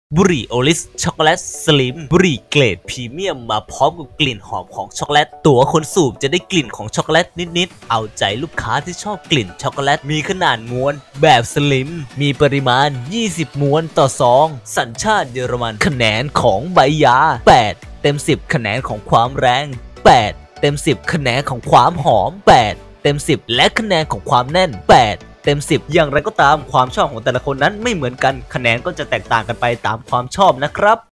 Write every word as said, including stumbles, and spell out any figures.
บุหรี่โอลิสช็อกโกแลตสลิมบุหรี่เกรดพรีเมียมมาพร้อมกับกลิ่นหอมของช็อกโกแลตตัวคนสูบจะได้กลิ่นของช็อกโกแลตนิดๆเอาใจลูกค้าที่ชอบกลิ่นช็อกโกแลตมีขนาดม้วนแบบสลิมมีปริมาณยี่สิบมวนต่อซองสัญชาติเยอรมันคะแนนของใบยาแปดเต็มสิบคะแนนของความแรงแปดเต็มสิบคะแนนของความหอมแปดเต็มสิบและคะแนนของความแน่นแปดเต็มสิบอย่างไรก็ตามความชอบของแต่ละคนนั้นไม่เหมือนกันคะแนนก็จะแตกต่างกันไปตามความชอบนะครับ